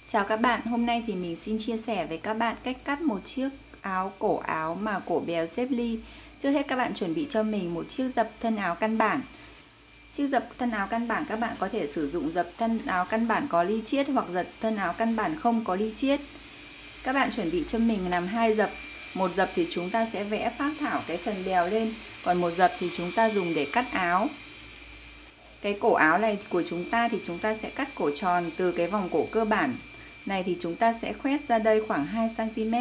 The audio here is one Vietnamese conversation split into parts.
Chào các bạn, hôm nay thì mình xin chia sẻ với các bạn cách cắt một chiếc cổ áo mà cổ bèo xếp ly. Trước hết các bạn chuẩn bị cho mình một chiếc dập thân áo căn bản. Chiếc dập thân áo căn bản các bạn có thể sử dụng dập thân áo căn bản có ly chiết hoặc dập thân áo căn bản không có ly chiết. Các bạn chuẩn bị cho mình làm 2 dập. Một dập thì chúng ta sẽ vẽ phác thảo cái phần bèo lên, còn một dập thì chúng ta dùng để cắt áo. Cái cổ áo này của chúng ta thì chúng ta sẽ cắt cổ tròn từ cái vòng cổ cơ bản này thì chúng ta sẽ khoét ra đây khoảng 2 cm.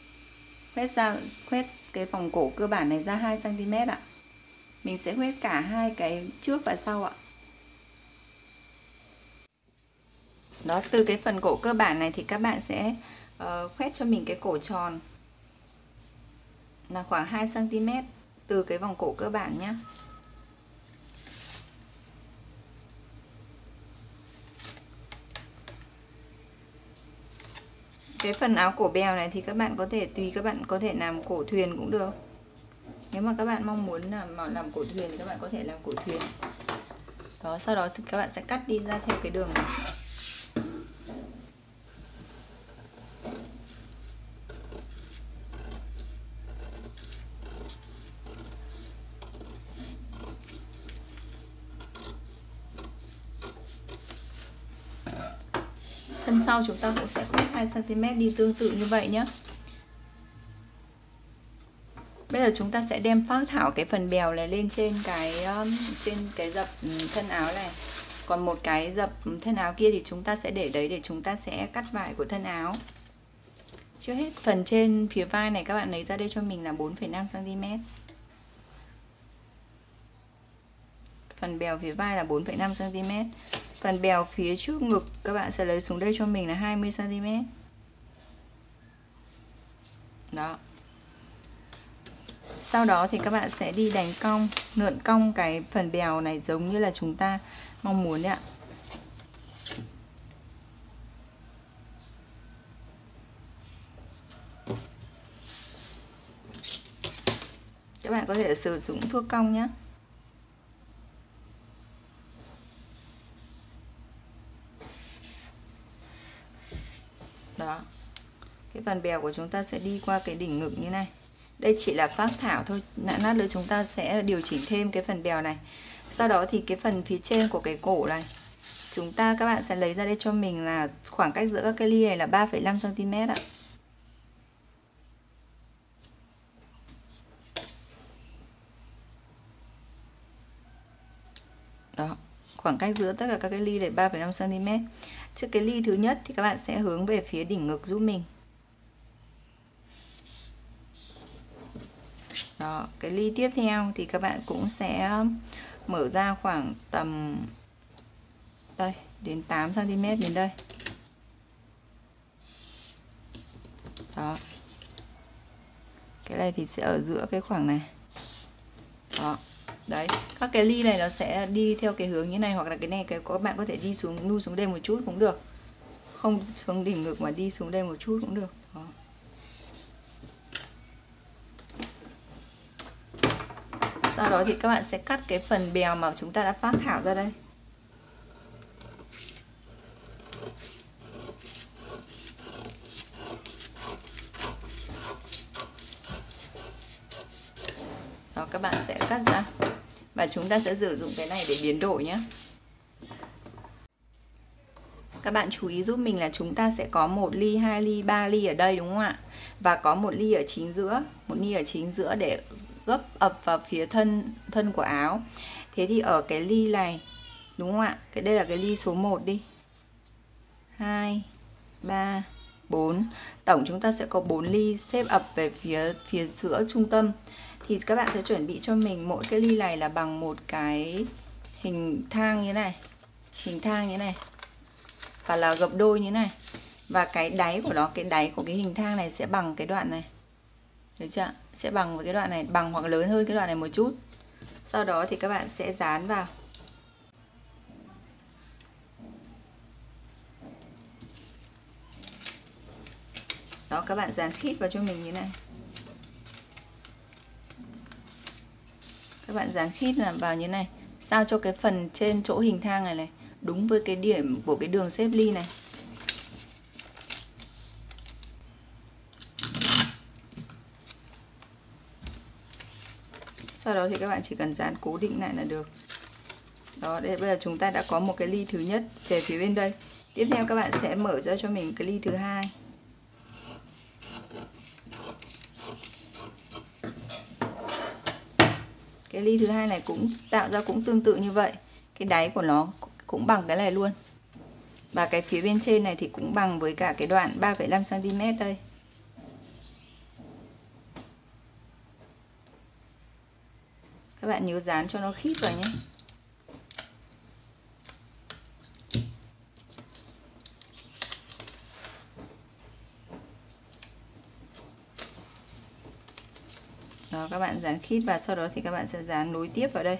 Khoét cái vòng cổ cơ bản này ra 2 cm ạ. Mình sẽ khoét cả hai cái trước và sau ạ. Đó, từ cái phần cổ cơ bản này thì các bạn sẽ khoét cho mình cái cổ tròn là khoảng 2 cm từ cái vòng cổ cơ bản nhé. Cái phần áo cổ bèo này thì các bạn có thể các bạn có thể làm cổ thuyền cũng được. Nếu mà các bạn mong muốn làm cổ thuyền thì các bạn có thể làm cổ thuyền. Đó, sau đó thì các bạn sẽ cắt đi ra theo cái đường này. Thân sau chúng ta cũng sẽ khoét 2 cm đi tương tự như vậy nhé. Bây giờ chúng ta sẽ đem phác thảo cái phần bèo này lên trên cái dập thân áo này. Còn một cái dập thân áo kia thì chúng ta sẽ để đấy để chúng ta sẽ cắt vải của thân áo. Trước hết phần trên phía vai này các bạn lấy ra đây cho mình là 4,5 cm. Phần bèo phía vai là 4,5 cm. Phần bèo phía trước ngực các bạn sẽ lấy xuống đây cho mình là 20 cm. Đó. Sau đó thì các bạn sẽ đi đánh cong, lượn cong cái phần bèo này giống như là chúng ta mong muốn đấy ạ. Các bạn có thể sử dụng thước cong nhé. Đó. Cái phần bèo của chúng ta sẽ đi qua cái đỉnh ngực như này. Đây chỉ là phác thảo thôi, lát nữa chúng ta sẽ điều chỉnh thêm cái phần bèo này. Sau đó thì cái phần phía trên của cái cổ này các bạn sẽ lấy ra đây cho mình là khoảng cách giữa các cái ly này là 3,5 cm ạ. Đó, khoảng cách giữa tất cả các cái ly này 3,5 cm. Trước cái ly thứ nhất thì các bạn sẽ hướng về phía đỉnh ngực giúp mình. Đó, cái ly tiếp theo thì các bạn cũng sẽ mở ra khoảng tầm đây đến 8 cm đến đây. Đó. Cái này thì sẽ ở giữa cái khoảng này. Đó. Đấy, các cái ly này nó sẽ đi theo cái hướng như này, hoặc là cái này các bạn có thể đi xuống nu xuống đây một chút cũng được. Không xuống đỉnh ngực mà đi xuống đây một chút cũng được. Đó. Sau đó thì các bạn sẽ cắt cái phần bèo mà chúng ta đã phác thảo ra đây. Đó, các bạn sẽ cắt ra. Và chúng ta sẽ sử dụng cái này để biến đổi nhé. Các bạn chú ý giúp mình là chúng ta sẽ có 1 ly, 2 ly, 3 ly ở đây đúng không ạ? Và có 1 ly ở chính giữa, 1 ly ở chính giữa để gấp ập vào phía thân của áo. Thế thì ở cái ly này đúng không ạ? Đây là cái ly số 1 đi. 2 3 4. Tổng chúng ta sẽ có 4 ly xếp ập về phía giữa trung tâm. Thì các bạn sẽ chuẩn bị cho mình mỗi cái ly này là bằng một cái hình thang như thế này. Hình thang như thế này. Và là gập đôi như thế này. Và cái đáy của nó, cái đáy của cái hình thang này sẽ bằng cái đoạn này. Được chưa? Sẽ bằng với cái đoạn này, bằng hoặc lớn hơn cái đoạn này một chút. Sau đó thì các bạn sẽ dán vào. Đó, các bạn dán khít vào cho mình như này. Các bạn dán khít vào như này, sao cho cái phần trên chỗ hình thang này đúng với cái điểm của cái đường xếp ly này. Sau đó thì các bạn chỉ cần dán cố định lại là được. Đó, đây bây giờ chúng ta đã có một cái ly thứ nhất về phía bên đây. Tiếp theo các bạn sẽ mở ra cho mình cái ly thứ hai. Cái ly thứ hai này cũng tạo ra cũng tương tự như vậy. Cái đáy của nó cũng bằng cái này luôn. Và cái phía bên trên này thì cũng bằng với cả cái đoạn 3,5 cm đây. Các bạn nhớ dán cho nó khít vào nhé. Đó, các bạn dán khít và sau đó thì các bạn sẽ dán nối tiếp vào đây.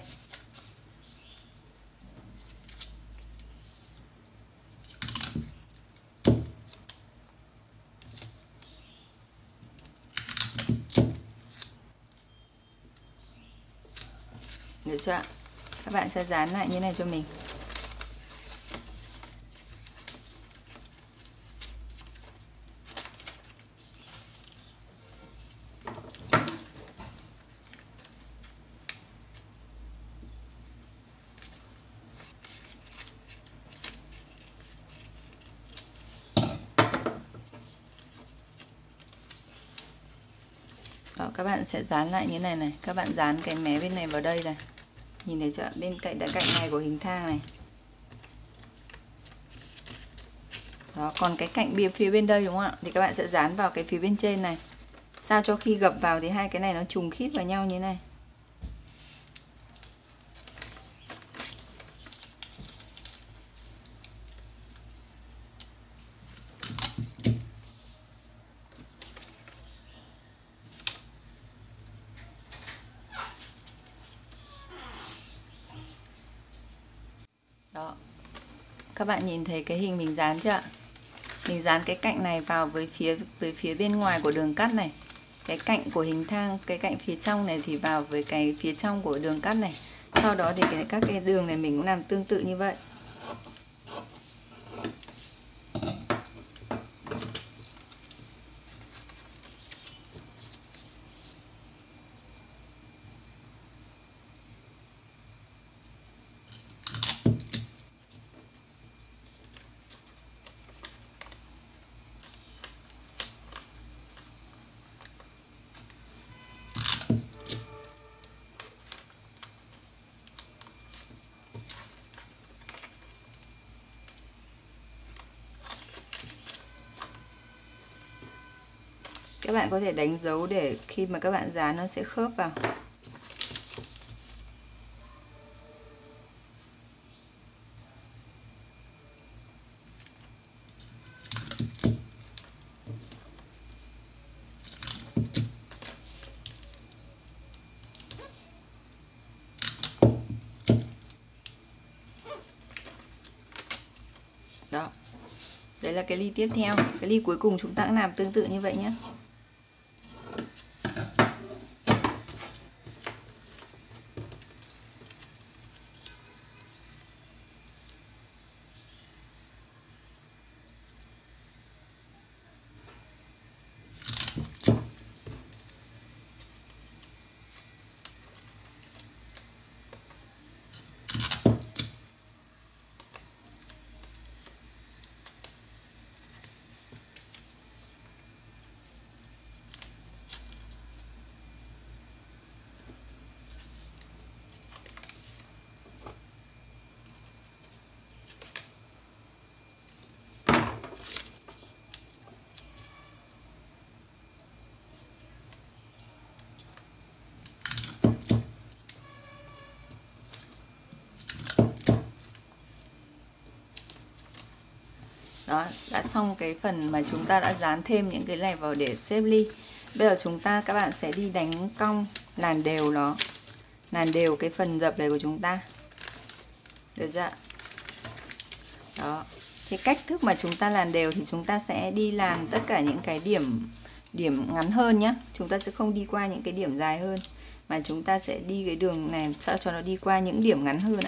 Được chưa ạ? Các bạn sẽ dán lại như này cho mình. Đó, các bạn sẽ dán lại như này này. Các bạn dán cái mé bên này vào đây này. Nhìn thấy chưa? Bên cạnh cạnh này của hình thang này. Đó, còn cái cạnh phía bên đây đúng không ạ? Thì các bạn sẽ dán vào cái phía bên trên này. Sao cho khi gập vào thì hai cái này nó trùng khít vào nhau như thế này. Đó. Các bạn nhìn thấy cái hình mình dán chưa ạ? Mình dán cái cạnh này vào với phía bên ngoài của đường cắt này. Cái cạnh của hình thang, cái cạnh phía trong này thì vào với cái phía trong của đường cắt này. Sau đó thì các cái đường này mình cũng làm tương tự như vậy. Các bạn có thể đánh dấu để khi mà các bạn dán nó sẽ khớp vào. Đó. Đấy là cái ly tiếp theo. Cái ly cuối cùng chúng ta cũng làm tương tự như vậy nhé. Đó, đã xong cái phần mà chúng ta đã dán thêm những cái này vào để xếp ly. Bây giờ các bạn sẽ đi đánh cong làn đều nó. Làn đều cái phần dập này của chúng ta. Được chưa ạ? Đó. Cái cách thức mà chúng ta làn đều thì chúng ta sẽ đi làm tất cả những cái điểm ngắn hơn nhé. Chúng ta sẽ không đi qua những cái điểm dài hơn, mà chúng ta sẽ đi cái đường này sao cho nó đi qua những điểm ngắn hơn ạ.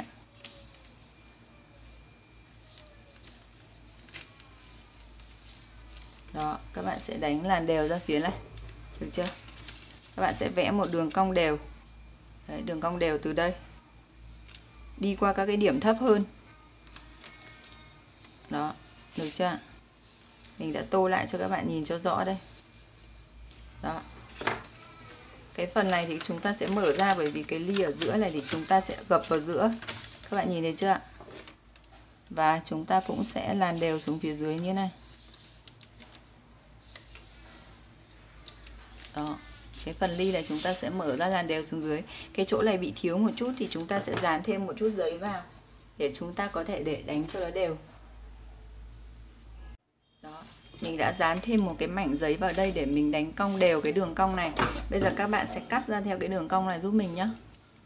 Đó, các bạn sẽ đánh làn đều ra phía này. Được chưa? Các bạn sẽ vẽ một đường cong đều. Đấy, đường cong đều từ đây đi qua các cái điểm thấp hơn. Đó, được chưa? Mình đã tô lại cho các bạn nhìn cho rõ đây. Đó. Cái phần này thì chúng ta sẽ mở ra, bởi vì cái ly ở giữa này thì chúng ta sẽ gập vào giữa. Các bạn nhìn thấy chưa ạ? Và chúng ta cũng sẽ làn đều xuống phía dưới như này. Đó. Cái phần ly này chúng ta sẽ mở ra làn đều xuống dưới. Cái chỗ này bị thiếu một chút thì chúng ta sẽ dán thêm một chút giấy vào để chúng ta có thể để đánh cho nó đều. Đó. Mình đã dán thêm một cái mảnh giấy vào đây để mình đánh cong đều cái đường cong này. Bây giờ các bạn sẽ cắt ra theo cái đường cong này giúp mình nhé.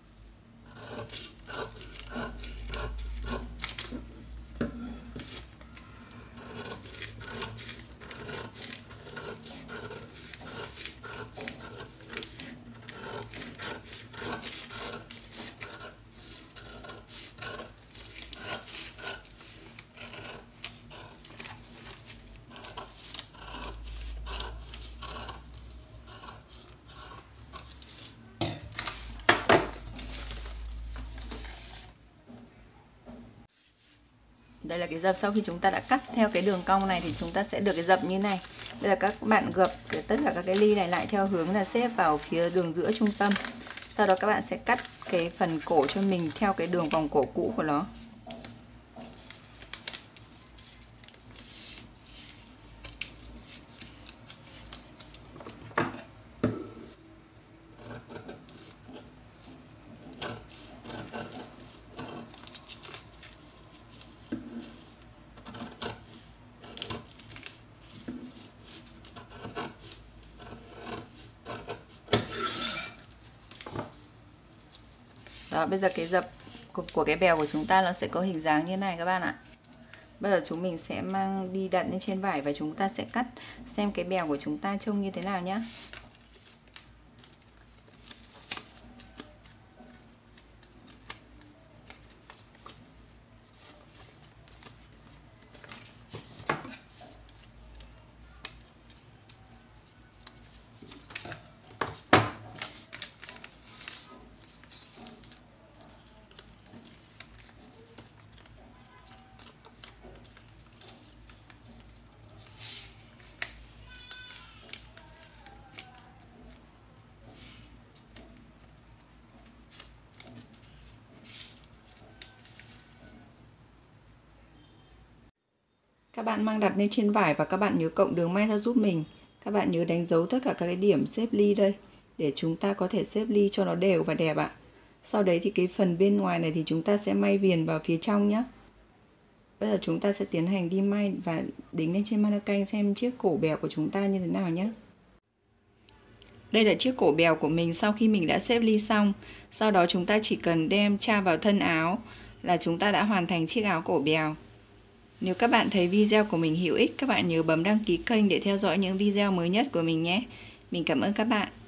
Đây là cái dập. Sau khi chúng ta đã cắt theo cái đường cong này thì chúng ta sẽ được cái dập như này. Bây giờ các bạn gập tất cả các cái ly này lại theo hướng là xếp vào phía đường giữa trung tâm. Sau đó các bạn sẽ cắt cái phần cổ cho mình theo cái đường vòng cổ cũ của nó. Đó, bây giờ cái dập của cái bèo của chúng ta nó sẽ có hình dáng như này các bạn ạ. Bây giờ chúng mình sẽ mang đi đặt lên trên vải và chúng ta sẽ cắt xem cái bèo của chúng ta trông như thế nào nhé. Các bạn mang đặt lên trên vải và các bạn nhớ cộng đường may ra giúp mình. Các bạn nhớ đánh dấu tất cả các cái điểm xếp ly đây để chúng ta có thể xếp ly cho nó đều và đẹp ạ. Sau đấy thì cái phần bên ngoài này thì chúng ta sẽ may viền vào phía trong nhé. Bây giờ chúng ta sẽ tiến hành đi may và đính lên trên mannequin xem chiếc cổ bèo của chúng ta như thế nào nhé. Đây là chiếc cổ bèo của mình sau khi mình đã xếp ly xong. Sau đó chúng ta chỉ cần đem tra vào thân áo là chúng ta đã hoàn thành chiếc áo cổ bèo. Nếu các bạn thấy video của mình hữu ích, các bạn nhớ bấm đăng ký kênh để theo dõi những video mới nhất của mình nhé. Mình cảm ơn các bạn.